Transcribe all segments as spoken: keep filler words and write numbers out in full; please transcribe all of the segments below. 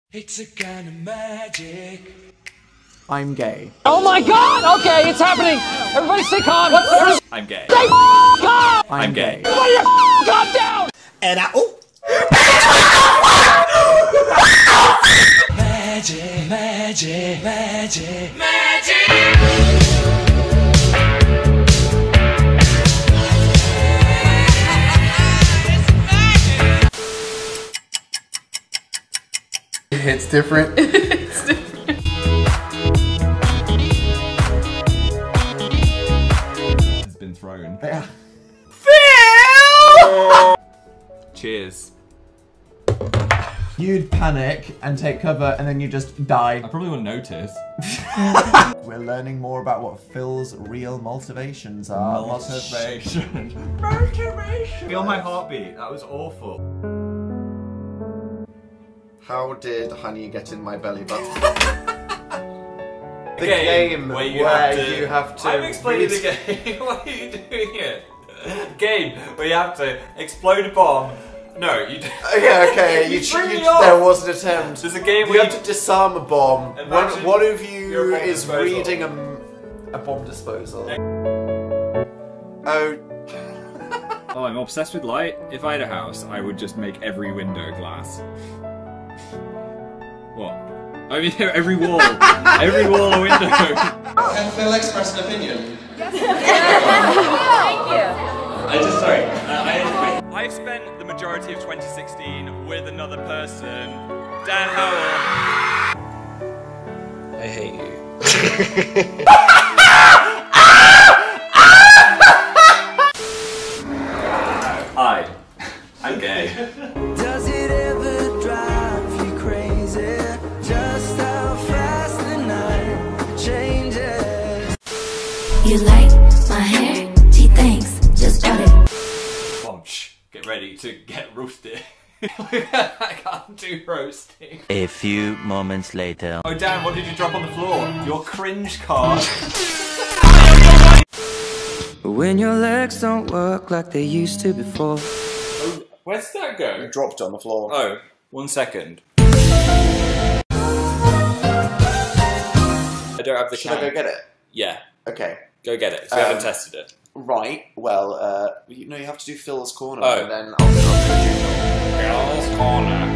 It's a kind of magic. I'm gay. Oh my god! Okay, it's happening! Everybody stay calm! What's I'm gay. Stay calm! I'm, I'm gay. gay. Everybody calm down! And I- oh! Magic, magic, magic, magic! It's different. It's different. It's been thrown. Yeah. Phil! Cheers. You'd panic and take cover and then you just die. I probably wouldn't notice. We're learning more about what Phil's real motivations are. Motivation. Motivation. Feel my heartbeat. That was awful. How did honey get in my belly button? The game, game where you, where have, to, you have to. I'm explaining the game. What are you doing here? Game where you have to explode a bomb. No, you. Yeah, okay. you you, threw you, me off. There was an attempt. There's a game you where have you to disarm a bomb. When one of you you're a bomb is disposal. reading a, a bomb disposal. Oh. Oh, I'm obsessed with light. If I had a house, I would just make every window glass. What? I mean, every wall. Every wall a window. Can Phil express an opinion? Yes. Thank you. I just, sorry. Uh, I, I've spent the majority of twenty sixteen with another person. Dan Howell. I hate you. Hi. I'm gay. Does it ever drive you crazy? Just how fast the night changes. You like my hair? She thinks, just got it. Bunch. Get ready to get roasted. I can't do roasting. A few moments later. Oh Dan, what did you drop on the floor? Your cringe card. When your legs don't work like they used to before. Oh, where did that go? You dropped it on the floor. Oh, one second. I don't have the Should I go get it? Yeah. Okay. Go get it, 'cause we Um, haven't tested it. Right, well, uh, you know, you have to do Phil's corner, Oh. and then I'll go on to the Phil's corner.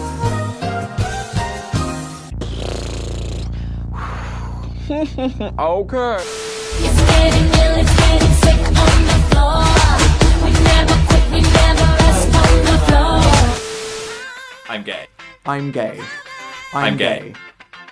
Okay. It's getting ill, it's getting sick on the floor. We never quit, we never rest on the floor. I'm gay. I'm gay. I'm, I'm gay. gay.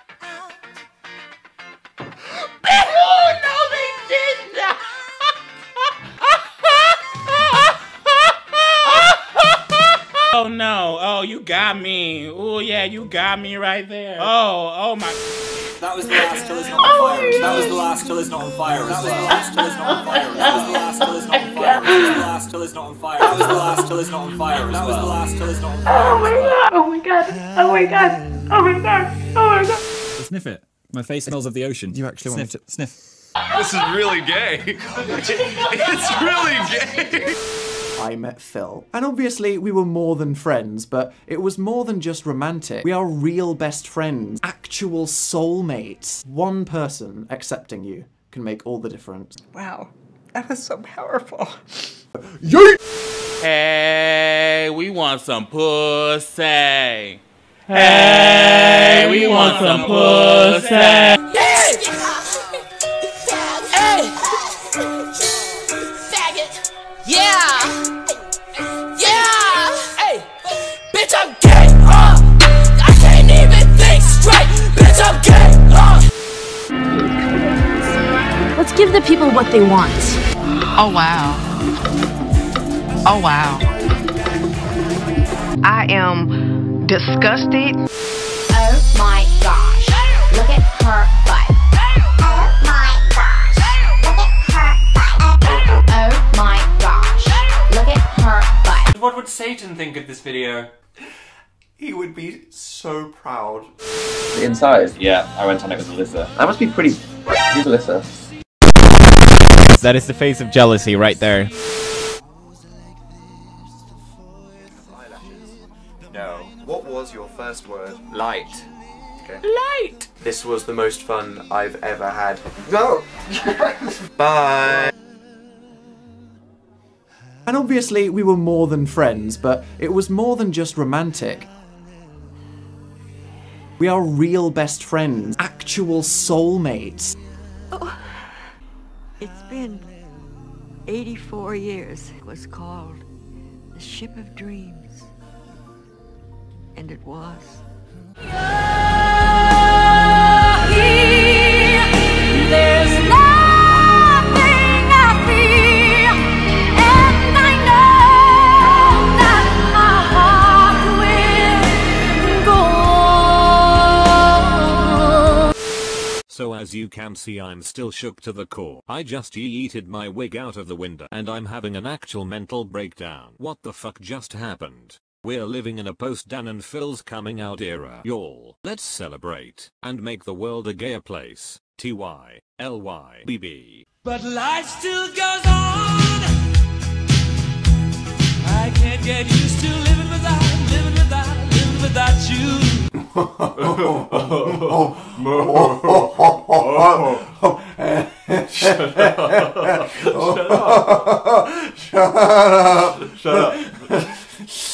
Oh no, oh you got me. Oh yeah, you got me right there. Oh, oh my. That was the last till is not on fire. That was the last till is not on fire. That was the last till is not on fire. That was the last till is not on fire. That was the last till is not on fire. That was the last till is not on fire. That was the last till is not on fire. Oh my god! Oh my god! Oh my god! Oh my god! Oh my god! Sniff it. My face smells of the ocean. You actually want Sniff. Sniff. This is really gay. It's really gay. I met Phil. And obviously we were more than friends, but it was more than just romantic. We are real best friends. Actual soulmates. One person accepting you can make all the difference. Wow, that was so powerful. Yeet! Hey, we want some pussy. Hey, we want some pussy. Hey! Faggot! Yeah! Yeah! Hey! Bitch, I'm gay! Uh! I can't even think straight! Bitch, I'm gay! Uh! Let's give the people what they want. Oh wow. Oh wow. I am disgusted. Oh my gosh! Look at her butt! Oh my gosh! Look at her butt! Oh my gosh! Look at her butt! What would Satan think of this video? He would be so proud. inside? Yeah, I went on it with Alyssa. That must be pretty... Who's Alyssa? That is the face of jealousy right there. No. What was your first word. Light. Okay. Light! This was the most fun I've ever had. No! Bye! And obviously we were more than friends, but it was more than just romantic. We are real best friends, actual soulmates. Oh. It's been eighty-four years. It was called the Ship of Dreams. And it was. There's nothing I fear, and I know that my heart will go on. So as you can see, I'm still shook to the core. I just yeeted my wig out of the window and I'm having an actual mental breakdown. What the fuck just happened? We're living in a post Dan and Phil's coming out era. Y'all, let's celebrate and make the world a gayer place. T Y L Y B B. But life still goes on. I can't get used to living without, living without, living without you. Shut up. Shut up. Shut up. Shut up.